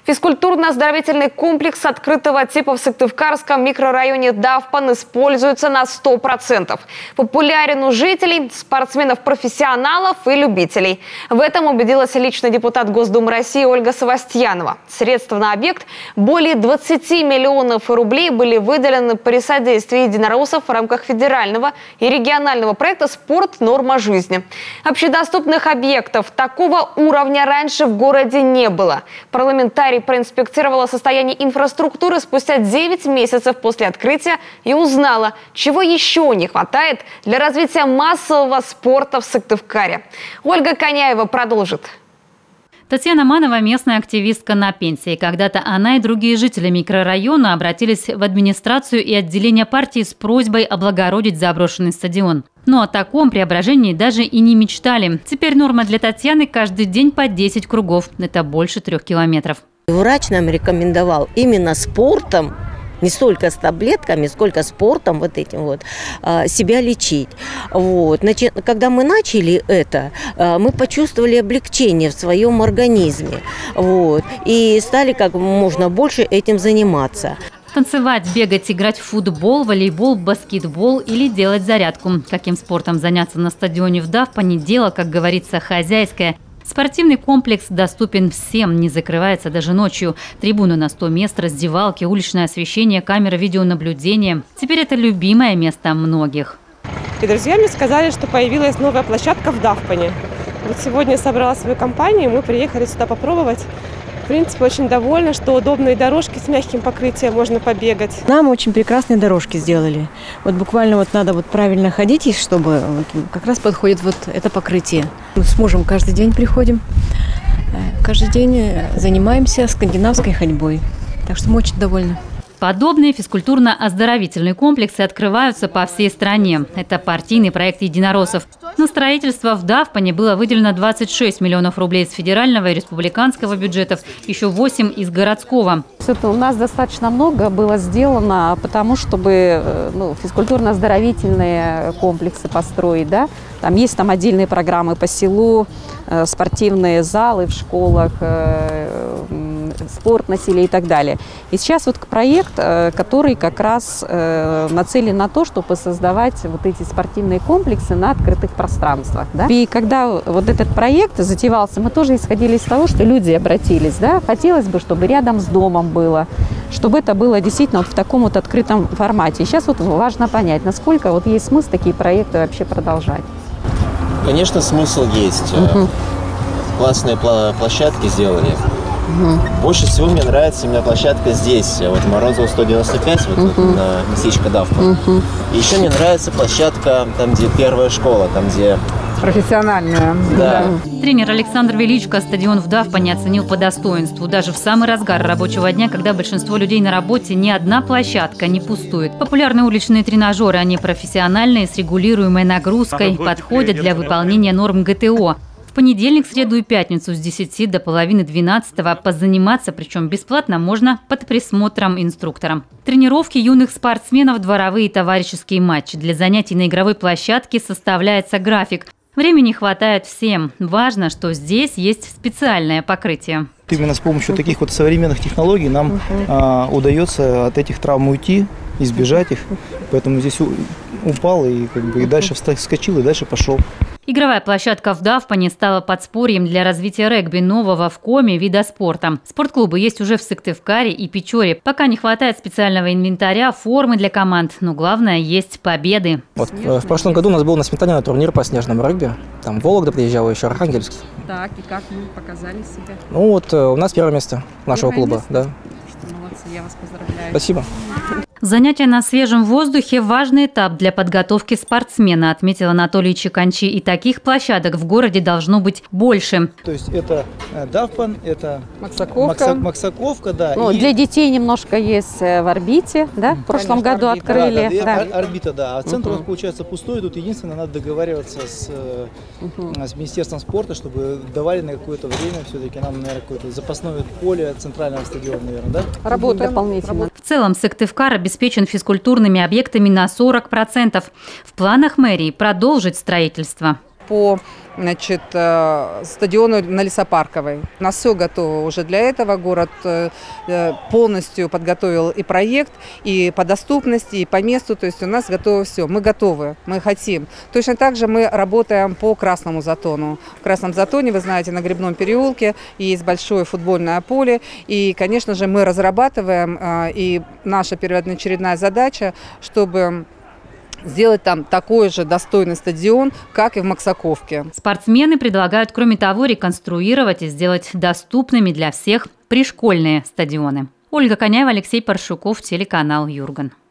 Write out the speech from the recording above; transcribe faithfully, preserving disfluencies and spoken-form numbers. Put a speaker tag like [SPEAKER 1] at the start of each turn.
[SPEAKER 1] Физкультурно-оздоровительный комплекс открытого типа в Сыктывкарском микрорайоне Давпан используется на сто процентов. Популярен у жителей, спортсменов-профессионалов и любителей. В этом убедилась лично депутат Госдумы России Ольга Савастьянова. Средства на объект более двадцати миллионов рублей были выделены при содействии единороссов в рамках федерального и регионального проекта «Спорт. Норма жизни». Общедоступных объектов такого уровня раньше в городе не было. Парламентарий проинспектировала состояние инфраструктуры спустя девять месяцев после открытия и узнала, чего еще не хватает для развития массового спорта в Сыктывкаре. Ольга Коняева продолжит.
[SPEAKER 2] Татьяна Манова – местная активистка на пенсии. Когда-то она и другие жители микрорайона обратились в администрацию и отделение партии с просьбой облагородить заброшенный стадион. Но о таком преображении даже и не мечтали. Теперь норма для Татьяны – каждый день по десять кругов. Это больше трех километров.
[SPEAKER 3] Врач нам рекомендовал именно спортом, не столько с таблетками, сколько спортом вот этим вот, себя лечить. Вот. Значит, когда мы начали это, мы почувствовали облегчение в своем организме. Вот. И стали как можно больше этим заниматься.
[SPEAKER 2] Танцевать, бегать, играть в футбол, волейбол, баскетбол или делать зарядку. Каким спортом заняться на стадионе в Давпане – дело, как говорится, хозяйское. Спортивный комплекс доступен всем, не закрывается даже ночью. Трибуны на сто мест, раздевалки, уличное освещение, камеры видеонаблюдения. Теперь это любимое место многих.
[SPEAKER 4] И друзья мне сказали, что появилась новая площадка в Давпане. Вот сегодня собрала свою компанию, мы приехали сюда попробовать. В принципе, очень довольна, что удобные дорожки с мягким покрытием, можно побегать.
[SPEAKER 5] Нам очень прекрасные дорожки сделали. Вот буквально вот надо вот правильно ходить, чтобы вот как раз подходит вот это покрытие. Мы с мужем каждый день приходим, каждый день занимаемся скандинавской ходьбой. Так что мы очень довольны.
[SPEAKER 2] Подобные физкультурно-оздоровительные комплексы открываются по всей стране. Это партийный проект единороссов. На строительство в Давпане было выделено двадцать шесть миллионов рублей из федерального и республиканского бюджетов, еще восемь из городского.
[SPEAKER 6] Это у нас достаточно много было сделано, потому чтобы ну, физкультурно-оздоровительные комплексы построить. Да? Там есть там отдельные программы по селу, спортивные залы в школах, спорт на селе и так далее. И сейчас вот проект, который как раз нацелен на то, чтобы создавать вот эти спортивные комплексы на открытых пространствах. Да? И когда вот этот проект затевался, мы тоже исходили из того, что люди обратились. Да? Хотелось бы, чтобы рядом с домом было, чтобы это было действительно вот в таком вот открытом формате. И сейчас вот важно понять, насколько вот есть смысл такие проекты вообще продолжать.
[SPEAKER 7] Конечно, смысл есть. Угу. Классные площадки сделали. Угу. Больше всего мне нравится именно площадка здесь, вот Морозова сто девяносто пять, вот, угу. вот на местечко Давпан. Угу. И еще мне нравится площадка, там, где первая школа, там, где...
[SPEAKER 6] Профессиональная.
[SPEAKER 7] Да.
[SPEAKER 2] Тренер Александр Величко стадион в Давпане оценил по достоинству. Даже в самый разгар рабочего дня, когда большинство людей на работе, ни одна площадка не пустует. Популярные уличные тренажеры, они профессиональные, с регулируемой нагрузкой, подходят для выполнения норм гэ тэ о. В понедельник, среду и пятницу с десяти до половины двенадцатого позаниматься, причем бесплатно, можно под присмотром инструктора. Тренировки юных спортсменов, дворовые и товарищеские матчи. Для занятий на игровой площадке составляется график. Времени хватает всем. Важно, что здесь есть специальное покрытие.
[SPEAKER 8] Именно с помощью таких вот современных технологий нам uh-huh. а, удается от этих травм уйти, избежать их. Поэтому здесь упал и, как бы, и дальше вскочил, и дальше пошел.
[SPEAKER 2] Игровая площадка в Давпане стала подспорьем для развития регби, нового в Коми вида спорта. Спортклубы есть уже в Сыктывкаре и Печоре. Пока не хватает специального инвентаря, формы для команд, но главное – есть победы.
[SPEAKER 9] Вот, в прошлом году у нас был на Сметане турнир по снежному регби. Там Вологда приезжала, еще Архангельск.
[SPEAKER 6] Так, и как мы показали себя?
[SPEAKER 9] Ну вот у нас первое место нашего
[SPEAKER 6] первое
[SPEAKER 9] клуба.
[SPEAKER 6] Место?
[SPEAKER 9] Да.
[SPEAKER 6] Молодцы, я вас поздравляю.
[SPEAKER 9] Спасибо.
[SPEAKER 2] Занятия на свежем воздухе – важный этап для подготовки спортсмена, отметил Анатолий Чеканчи. И таких площадок в городе должно быть больше.
[SPEAKER 8] То есть это Давпан, это
[SPEAKER 6] Максаковка.
[SPEAKER 8] Максаковка, да.
[SPEAKER 6] Ну,
[SPEAKER 8] и...
[SPEAKER 6] Для детей немножко есть в орбите, да? В прошлом
[SPEAKER 8] Конечно,
[SPEAKER 6] году
[SPEAKER 8] орбита,
[SPEAKER 6] открыли.
[SPEAKER 8] Да, да,
[SPEAKER 6] да.
[SPEAKER 8] Орбита, да. А центр
[SPEAKER 6] угу.
[SPEAKER 8] у нас получается пустой. Тут единственное, надо договариваться с, угу. с Министерством спорта, чтобы давали на какое-то время все-таки нам, наверное, какое-то запасное поле центрального стадиона, наверное, да?
[SPEAKER 6] Работа дополнительно.
[SPEAKER 2] В целом Сыктывкар обеспечен физкультурными объектами на сорок процентов. В планах мэрии продолжить строительство.
[SPEAKER 10] По значит, стадиону на Лесопарковой. У нас все готово уже для этого. Город полностью подготовил и проект, и по доступности, и по месту. То есть у нас готово все. Мы готовы, мы хотим. Точно так же мы работаем по Красному Затону. В Красном Затоне, вы знаете, на Грибном переулке есть большое футбольное поле. И, конечно же, мы разрабатываем, и наша первоочередная задача, чтобы сделать там такой же достойный стадион, как и в Максаковке.
[SPEAKER 2] Спортсмены предлагают, кроме того, реконструировать и сделать доступными для всех пришкольные стадионы. Ольга Коняева, Алексей Паршуков, телеканал Юрган.